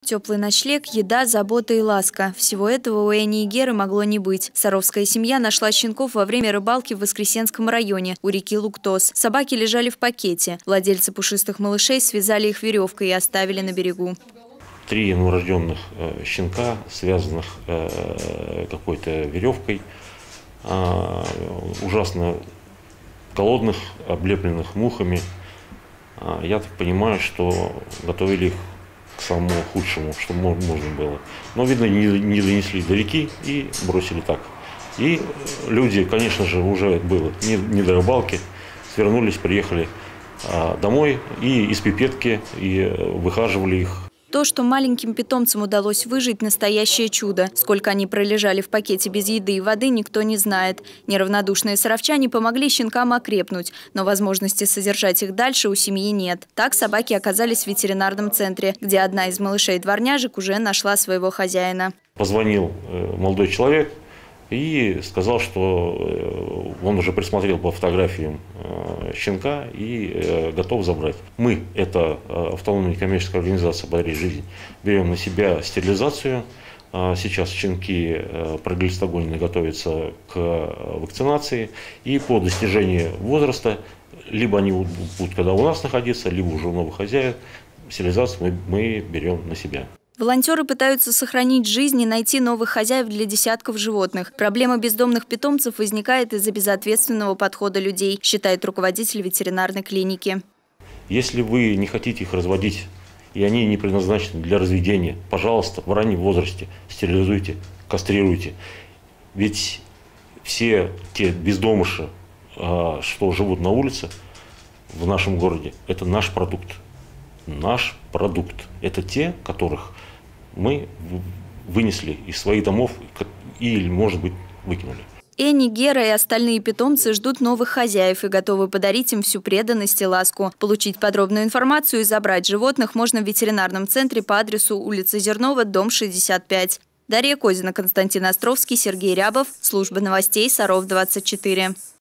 Теплый ночлег, еда, забота и ласка. Всего этого у Эни и Геры могло не быть. Саровская семья нашла щенков во время рыбалки в Воскресенском районе у реки Луктос. Собаки лежали в пакете. Владельцы пушистых малышей связали их веревкой и оставили на берегу. 3 новорожденных щенка, связанных какой-то веревкой, ужасно голодных, облепленных мухами. Я так понимаю, что готовили их к самому худшему, что можно было. Но, видно, не донесли до реки и бросили так. И люди, конечно же, уже было не до рыбалки, свернулись, приехали домой и из пипетки и выхаживали их. То, что маленьким питомцам удалось выжить – настоящее чудо. Сколько они пролежали в пакете без еды и воды, никто не знает. Неравнодушные саровчане помогли щенкам окрепнуть, но возможности содержать их дальше у семьи нет. Так собаки оказались в ветеринарном центре, где одна из малышей-дворняжек уже нашла своего хозяина. Позвонил молодой человек и сказал, что он уже присмотрел по фотографиям щенка и готов забрать. Мы, это автономная некоммерческая организация «Подари жизнь», берем на себя стерилизацию. Сейчас щенки проглистогонные готовятся к вакцинации. И по достижении возраста, либо они будут когда у нас находиться, либо уже у новых хозяев, стерилизацию мы берем на себя. Волонтеры пытаются сохранить жизнь и найти новых хозяев для десятков животных. Проблема бездомных питомцев возникает из-за безответственного подхода людей, считает руководитель ветеринарной клиники. Если вы не хотите их разводить, и они не предназначены для разведения, пожалуйста, в раннем возрасте стерилизуйте, кастрируйте. Ведь все те бездомыши, что живут на улице в нашем городе, это наш продукт. Наш продукт. Это те, которых мы вынесли из своих домов или, может быть, выкинули. Эни, Гера и остальные питомцы ждут новых хозяев и готовы подарить им всю преданность и ласку. Получить подробную информацию и забрать животных можно в ветеринарном центре по адресу улица Зернова, дом 65. Дарья Козина, Константин Островский, Сергей Рябов. Служба новостей Саров 24.